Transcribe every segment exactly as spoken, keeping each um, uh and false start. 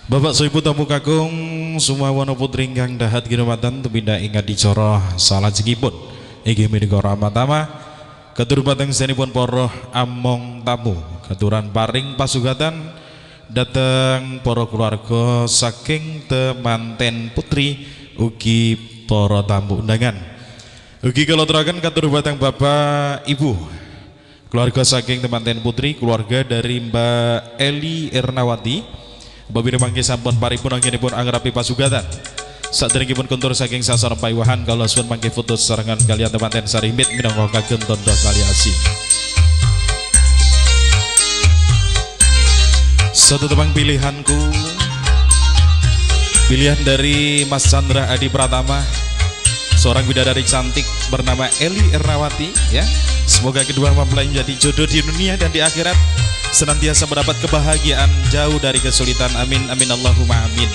Bapak Soibu tamu kakung semua wana putri ingkang dahat kinamatan tepindah ingat dicoroh salah jengipun iki menika ramatama ketur batang senipun poroh among tamu keturan paring pasugatan dateng poro keluarga saking temanten putri ugi poro tamu undangan ugi kalau terakan ketur batang bapak ibu keluarga saking temanten putri keluarga dari Mbak Eli Ernawati Babir mangke sampun paripun anggenipun angrapi pasugatan. Sadèrèngipun kuntur saking sasana paiwahan kala suwun mangke foto sesarengan kaliyan temanten sarimbit minangka kagem tondo kali asih. Satu tebang pilihanku, pilihan dari Mas Chandra Adi Pratama, seorang bidadari cantik bernama Eli Ernawati ya. Semoga kedua mempelai menjadi jodoh di dunia dan di akhirat, senantiasa mendapat kebahagiaan jauh dari kesulitan. Amin amin Allahumma amin.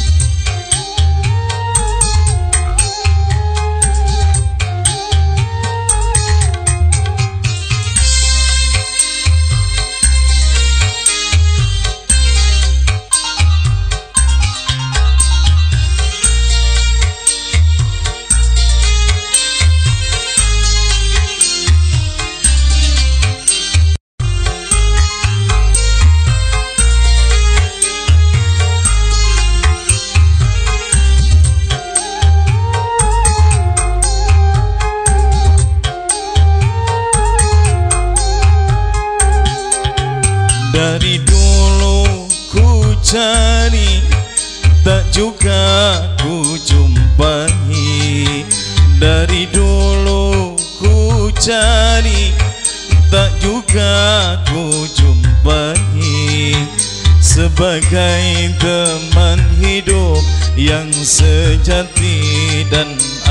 Dari dulu ku cari, tak juga ku jumpai. Dari dulu ku cari, tak juga ku jumpai. Sebagai teman hidup yang sejati dan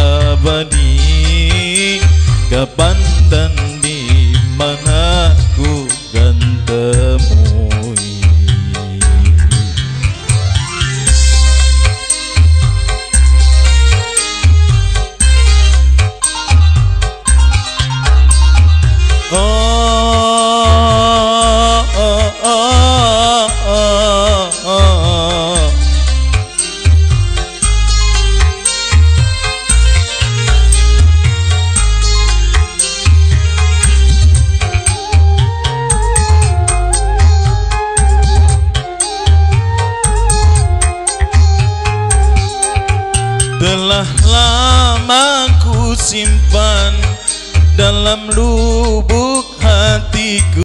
abadi, kapan dan di mana ku kan temui. Oh, oh, oh, oh, oh. Telah lama ku simpan dalam lubuk hatiku.